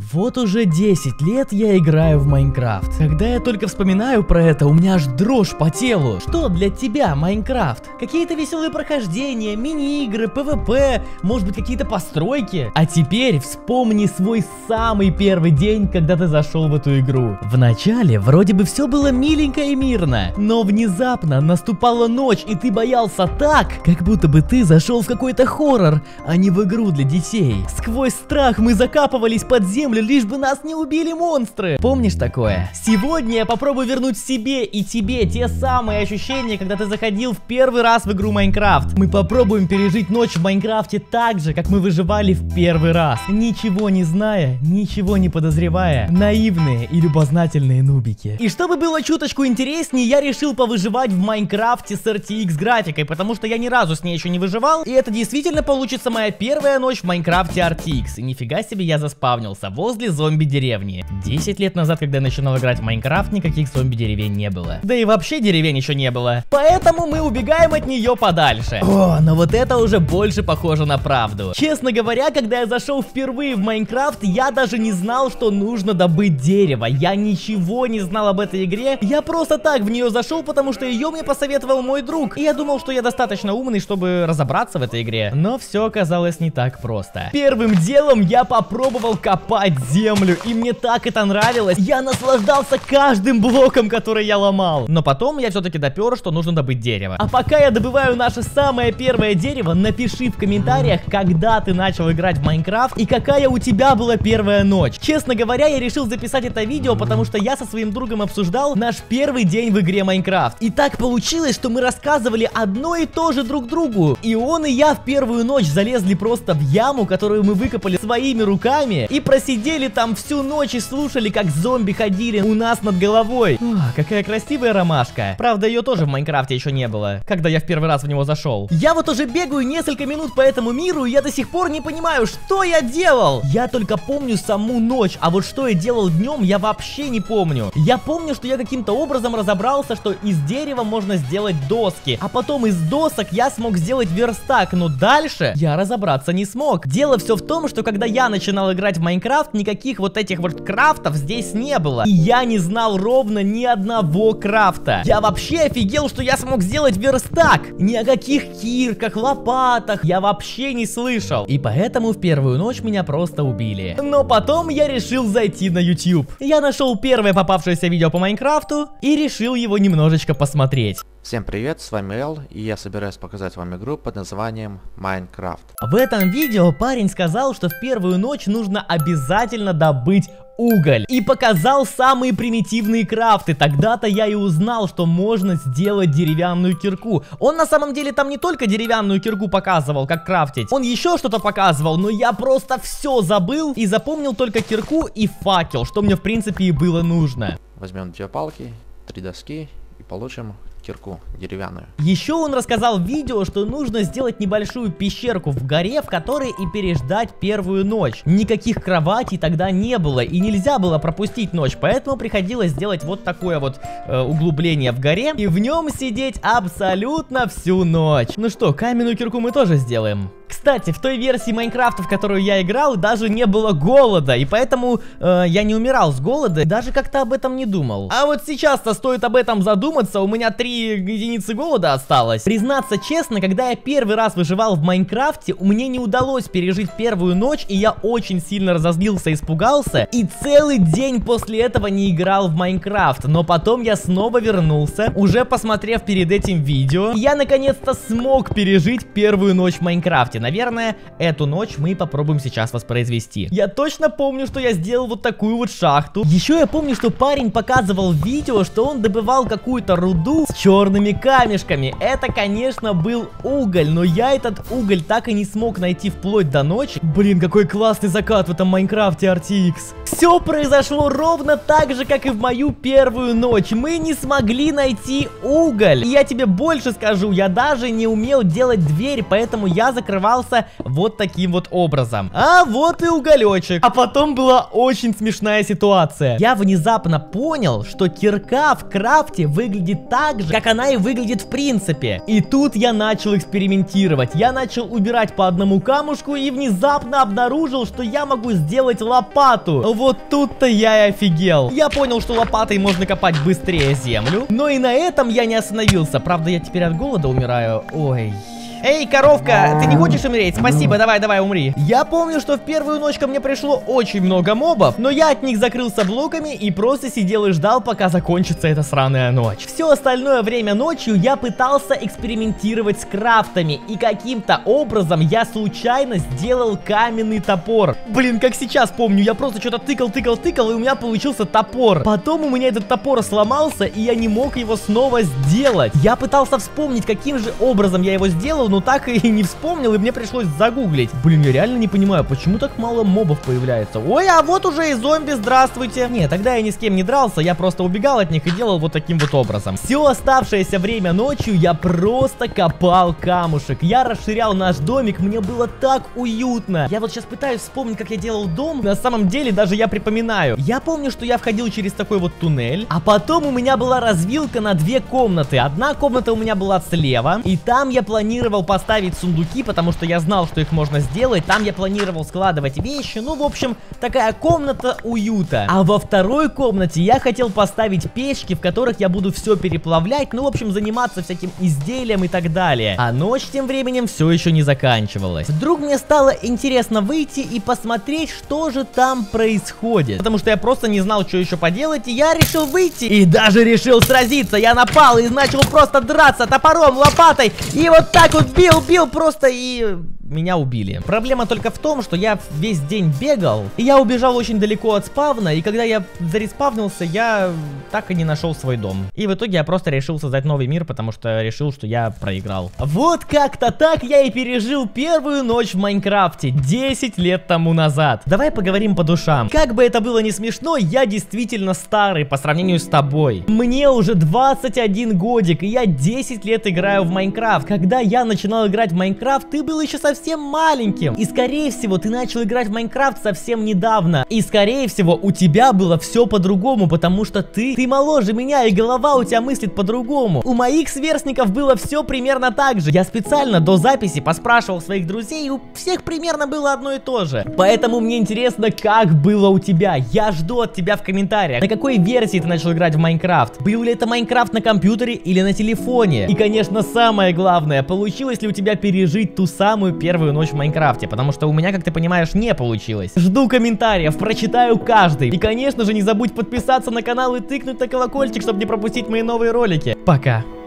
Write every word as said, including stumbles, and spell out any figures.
Вот уже десять лет я играю в Майнкрафт. Когда я только вспоминаю про это, у меня аж дрожь по телу. Что для тебя Майнкрафт? Какие-то веселые прохождения, мини-игры, пэ вэ пэ, может быть какие-то постройки? А теперь вспомни свой самый первый день, когда ты зашел в эту игру. Вначале вроде бы все было миленько и мирно, но внезапно наступала ночь, и ты боялся так, как будто бы ты зашел в какой-то хоррор, а не в игру для детей. Сквозь страх мы закапывались под землю, лишь бы нас не убили монстры. Помнишь такое? Сегодня я попробую вернуть себе и тебе те самые ощущения, когда ты заходил в первый раз в игру Майнкрафт. Мы попробуем пережить ночь в Майнкрафте так же, как мы выживали в первый раз. Ничего не зная, ничего не подозревая. Наивные и любознательные нубики. И чтобы было чуточку интереснее, я решил повыживать в Майнкрафте с эр ти икс графикой, потому что я ни разу с ней еще не выживал. И это действительно получится моя первая ночь в Майнкрафте ар ти икс. И нифига себе я заспавнился возле зомби-деревни. десять лет назад, когда я начинал играть в Майнкрафт, никаких зомби-деревень не было. Да и вообще деревень еще не было. Поэтому мы убегаем от нее подальше. О, но вот это уже больше похоже на правду. Честно говоря, когда я зашел впервые в Майнкрафт, я даже не знал, что нужно добыть дерево. Я ничего не знал об этой игре. Я просто так в нее зашел, потому что ее мне посоветовал мой друг. И я думал, что я достаточно умный, чтобы разобраться в этой игре. Но все оказалось не так просто. Первым делом я попробовал копать землю, и мне так это нравилось. Я наслаждался каждым блоком, который я ломал. Но потом я все-таки допер, что нужно добыть дерево. А пока я добываю наше самое первое дерево, напиши в комментариях, когда ты начал играть в Майнкрафт и какая у тебя была первая ночь. Честно говоря, я решил записать это видео, потому что я со своим другом обсуждал наш первый день в игре Майнкрафт. И так получилось, что мы рассказывали одно и то же друг другу. И он и я в первую ночь залезли просто в яму, которую мы выкопали своими руками, и просидели там всю ночь и слушали, как зомби ходили у нас над головой. Ох, какая красивая ромашка. Правда, ее тоже в Майнкрафте еще не было, когда я в первый раз в него зашел. Я вот уже бегаю несколько минут по этому миру, и я до сих пор не понимаю, что я делал. Я только помню саму ночь, а вот что я делал днем, я вообще не помню. Я помню, что я каким-то образом разобрался, что из дерева можно сделать доски, а потом из досок я смог сделать верстак, но дальше я разобраться не смог. Дело все в том, что когда я начинал играть в Майнкрафт, никаких вот этих вот крафтов здесь не было. И я не знал ровно ни одного крафта. Я вообще офигел, что я смог сделать верстак. Ни о каких кирках, лопатах я вообще не слышал. И поэтому в первую ночь меня просто убили. Но потом я решил зайти на YouTube. Я нашел первое попавшееся видео по Майнкрафту и решил его немножечко посмотреть. Всем привет, с вами Эл, и я собираюсь показать вам игру под названием Майнкрафт. В этом видео парень сказал, что в первую ночь нужно обязательно добыть уголь. И показал самые примитивные крафты. Тогда-то я и узнал, что можно сделать деревянную кирку. Он на самом деле там не только деревянную кирку показывал, как крафтить. Он еще что-то показывал, но я просто все забыл и запомнил только кирку и факел, что мне в принципе и было нужно. Возьмем две палки, три доски и получим кирку деревянную. Еще он рассказал в видео, что нужно сделать небольшую пещерку в горе, в которой и переждать первую ночь. Никаких кроватей тогда не было, и нельзя было пропустить ночь, поэтому приходилось сделать вот такое вот э, углубление в горе, и в нем сидеть абсолютно всю ночь. Ну что, каменную кирку мы тоже сделаем. Кстати, в той версии Майнкрафта, в которую я играл, даже не было голода, и поэтому э, я не умирал с голода, даже как-то об этом не думал. А вот сейчас-то стоит об этом задуматься, у меня три единицы голода осталось. Признаться честно, когда я первый раз выживал в Майнкрафте, мне не удалось пережить первую ночь, и я очень сильно разозлился, испугался, и целый день после этого не играл в Майнкрафт. Но потом я снова вернулся, уже посмотрев перед этим видео, и я наконец-то смог пережить первую ночь в Майнкрафте. Наверное, эту ночь мы попробуем сейчас воспроизвести. Я точно помню, что я сделал вот такую вот шахту. Еще я помню, что парень показывал в видео, что он добывал какую-то руду с черными камешками. Это, конечно, был уголь, но я этот уголь так и не смог найти вплоть до ночи. Блин, какой классный закат в этом Майнкрафте ар ти икс. Все произошло ровно так же, как и в мою первую ночь. Мы не смогли найти уголь. И я тебе больше скажу, я даже не умел делать дверь, поэтому я закрывал взрывался вот таким вот образом. А вот и уголечек. А потом была очень смешная ситуация. Я внезапно понял, что кирка в крафте выглядит так же, как она и выглядит в принципе. И тут я начал экспериментировать. Я начал убирать по одному камушку и внезапно обнаружил, что я могу сделать лопату. Вот тут-то я и офигел. Я понял, что лопатой можно копать быстрее землю. Но и на этом я не остановился. Правда, я теперь от голода умираю. Ой... Эй, коровка, ты не хочешь умереть? Спасибо, давай, давай, умри. Я помню, что в первую ночь ко мне пришло очень много мобов, но я от них закрылся блоками и просто сидел и ждал, пока закончится эта сраная ночь. Все остальное время ночью я пытался экспериментировать с крафтами, и каким-то образом я случайно сделал каменный топор. Блин, как сейчас помню, я просто что-то тыкал, тыкал, тыкал, и у меня получился топор. Потом у меня этот топор сломался, и я не мог его снова сделать. Я пытался вспомнить, каким же образом я его сделал, но так и не вспомнил, и мне пришлось загуглить. Блин, я реально не понимаю, почему так мало мобов появляется. Ой, а вот уже и зомби, здравствуйте. Не, тогда я ни с кем не дрался, я просто убегал от них и делал вот таким вот образом. Все оставшееся время ночью я просто копал камушек. Я расширял наш домик, мне было так уютно. Я вот сейчас пытаюсь вспомнить, как я делал дом. На самом деле, даже я припоминаю. Я помню, что я входил через такой вот туннель, а потом у меня была развилка на две комнаты. Одна комната у меня была слева, и там я планировал поставить сундуки, потому что я знал, что их можно сделать. Там я планировал складывать вещи. Ну, в общем, такая комната уюта. А во второй комнате я хотел поставить печки, в которых я буду все переплавлять. Ну, в общем, заниматься всяким изделием и так далее. А ночь тем временем все еще не заканчивалась. Вдруг мне стало интересно выйти и посмотреть, что же там происходит. Потому что я просто не знал, что еще поделать, и я решил выйти. И даже решил сразиться. Я напал и начал просто драться топором, лопатой. И вот так вот бил, бил просто, и меня убили. Проблема только в том, что я весь день бегал, и я убежал очень далеко от спавна, и когда я зареспавнился, я так и не нашел свой дом. И в итоге я просто решил создать новый мир, потому что решил, что я проиграл. Вот как-то так я и пережил первую ночь в Майнкрафте десять лет тому назад. Давай поговорим по душам. Как бы это было не смешно, я действительно старый по сравнению с тобой. Мне уже двадцать один годик, и я десять лет играю в Майнкрафт. Когда я начинал играть в Майнкрафт, ты был еще совсем маленьким. И скорее всего, ты начал играть в Майнкрафт совсем недавно. И скорее всего, у тебя было все по-другому, потому что ты, ты моложе меня, и голова у тебя мыслит по-другому. У моих сверстников было все примерно так же. Я специально до записи поспрашивал своих друзей, и у всех примерно было одно и то же. Поэтому мне интересно, как было у тебя. Я жду от тебя в комментариях, на какой версии ты начал играть в Майнкрафт. Был ли это Майнкрафт на компьютере или на телефоне? И, конечно, самое главное, получилось ли у тебя пережить ту самую первую ночь в Майнкрафте, потому что у меня, как ты понимаешь, не получилось. Жду комментариев, прочитаю каждый. И, конечно же, не забудь подписаться на канал и тыкнуть на колокольчик, чтобы не пропустить мои новые ролики. Пока.